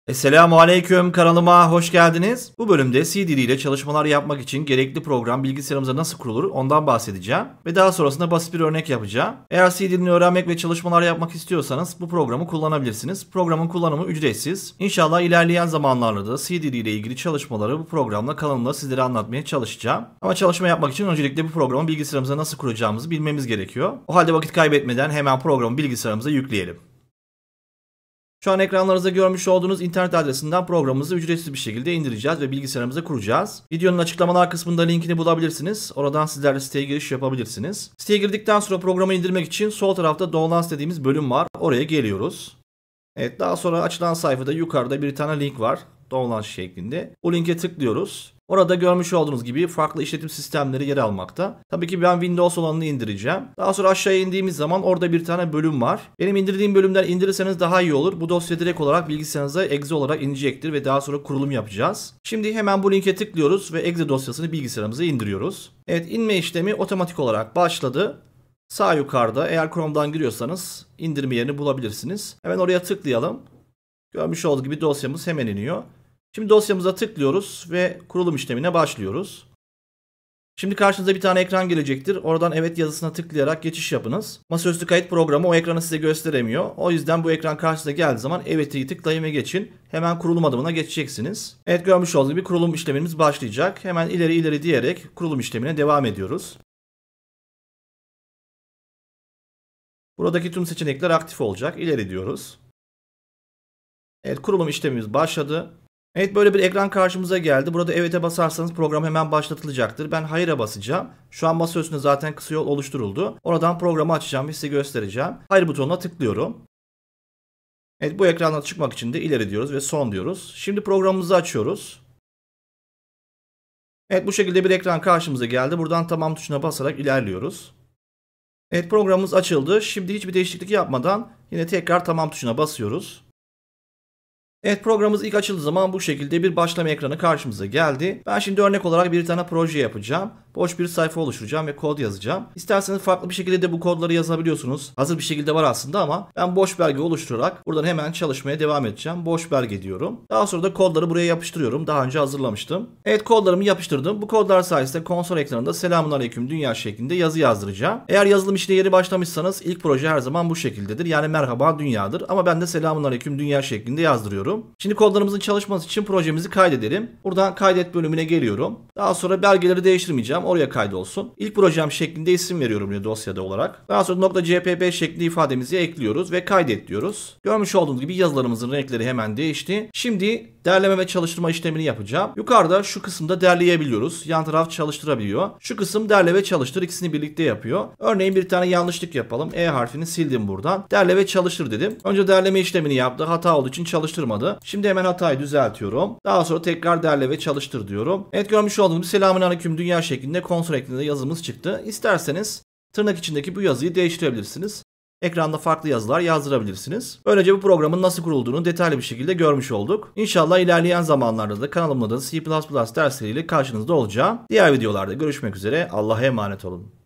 Esselamu Aleyküm, kanalıma hoş geldiniz. Bu bölümde C dili ile çalışmalar yapmak için gerekli program bilgisayarımıza nasıl kurulur ondan bahsedeceğim. Ve daha sonrasında basit bir örnek yapacağım. Eğer C dilini öğrenmek ve çalışmalar yapmak istiyorsanız bu programı kullanabilirsiniz. Programın kullanımı ücretsiz. İnşallah ilerleyen zamanlarda da C dili ile ilgili çalışmaları bu programla kanalımda sizlere anlatmaya çalışacağım. Ama çalışma yapmak için öncelikle bu programı bilgisayarımıza nasıl kuracağımızı bilmemiz gerekiyor. O halde vakit kaybetmeden hemen programı bilgisayarımıza yükleyelim. Şu an ekranlarınızda görmüş olduğunuz internet adresinden programımızı ücretsiz bir şekilde indireceğiz ve bilgisayarımıza kuracağız. Videonun açıklamalar kısmında linkini bulabilirsiniz. Oradan sizler de siteye giriş yapabilirsiniz. Siteye girdikten sonra programı indirmek için sol tarafta Downloads dediğimiz bölüm var. Oraya geliyoruz. Evet, daha sonra açılan sayfada yukarıda bir tane link var. Downloads şeklinde. O linke tıklıyoruz. Orada görmüş olduğunuz gibi farklı işletim sistemleri yer almakta. Tabii ki ben Windows olanını indireceğim. Daha sonra aşağıya indiğimiz zaman orada bir tane bölüm var. Benim indirdiğim bölümden indirirseniz daha iyi olur. Bu dosya direkt olarak bilgisayarınıza exe olarak inecektir ve daha sonra kurulum yapacağız. Şimdi hemen bu linke tıklıyoruz ve exe dosyasını bilgisayarımıza indiriyoruz. Evet, inme işlemi otomatik olarak başladı. Sağ yukarıda eğer Chrome'dan giriyorsanız indirme yerini bulabilirsiniz. Hemen oraya tıklayalım. Görmüş olduğunuz gibi dosyamız hemen iniyor. Şimdi dosyamıza tıklıyoruz ve kurulum işlemine başlıyoruz. Şimdi karşınıza bir tane ekran gelecektir. Oradan evet yazısına tıklayarak geçiş yapınız. Masaüstü kayıt programı o ekranı size gösteremiyor. O yüzden bu ekran karşınıza geldiği zaman evet'i tıklayın ve geçin. Hemen kurulum adımına geçeceksiniz. Evet, görmüş olduğunuz gibi kurulum işlemimiz başlayacak. Hemen ileri diyerek kurulum işlemine devam ediyoruz. Buradaki tüm seçenekler aktif olacak. İleri diyoruz. Evet, kurulum işlemimiz başladı. Evet, böyle bir ekran karşımıza geldi. Burada evet'e basarsanız program hemen başlatılacaktır. Ben hayır'a basacağım. Şu an masa üstünde zaten kısa yol oluşturuldu. Oradan programı açacağım ve size göstereceğim. Hayır butonuna tıklıyorum. Evet, bu ekrandan çıkmak için de ileri diyoruz ve son diyoruz. Şimdi programımızı açıyoruz. Evet, bu şekilde bir ekran karşımıza geldi. Buradan tamam tuşuna basarak ilerliyoruz. Evet, programımız açıldı. Şimdi hiçbir değişiklik yapmadan yine tekrar tamam tuşuna basıyoruz. Evet, programımız ilk açıldığı zaman bu şekilde bir başlama ekranı karşımıza geldi. Ben şimdi örnek olarak bir tane proje yapacağım. Boş bir sayfa oluşturacağım ve kod yazacağım. İsterseniz farklı bir şekilde de bu kodları yazabiliyorsunuz. Hazır bir şekilde var aslında ama ben boş belge oluşturarak buradan hemen çalışmaya devam edeceğim. Boş belge diyorum. Daha sonra da kodları buraya yapıştırıyorum. Daha önce hazırlamıştım. Evet, kodlarımı yapıştırdım. Bu kodlar sayesinde konsol ekranında Selamünaleyküm Dünya şeklinde yazı yazdıracağım. Eğer yazılım işine yeni başlamışsanız ilk proje her zaman bu şekildedir. Yani merhaba dünyadır. Ama ben de Selamünaleyküm Dünya şeklinde yazdırıyorum. Şimdi kodlarımızın çalışması için projemizi kaydedelim. Buradan kaydet bölümüne geliyorum. Daha sonra belgeleri değiştirmeyeceğim. Oraya kaydolsun. İlk projem şeklinde isim veriyorum dosyada olarak. Daha sonra .cpp şeklinde ifademizi ekliyoruz ve kaydet diyoruz. Görmüş olduğunuz gibi yazılarımızın renkleri hemen değişti. Şimdi derleme ve çalıştırma işlemini yapacağım. Yukarıda şu kısımda derleyebiliyoruz. Yan taraf çalıştırabiliyor. Şu kısım derle ve çalıştır, ikisini birlikte yapıyor. Örneğin bir tane yanlışlık yapalım. E harfini sildim buradan. Derle ve çalıştır dedim. Önce derleme işlemini yaptı. Hata olduğu için çalıştırmadı. Şimdi hemen hatayı düzeltiyorum. Daha sonra tekrar derle ve çalıştır diyorum. Evet, görmüş olduğunuz gibi Selamünaleyküm Dünya şeklinde konsol ekranında yazımız çıktı. İsterseniz tırnak içindeki bu yazıyı değiştirebilirsiniz. Ekranda farklı yazılar yazdırabilirsiniz. Böylece bu programın nasıl kurulduğunu detaylı bir şekilde görmüş olduk. İnşallah ilerleyen zamanlarda da kanalımda da C++ dersleriyle karşınızda olacağım. Diğer videolarda görüşmek üzere. Allah'a emanet olun.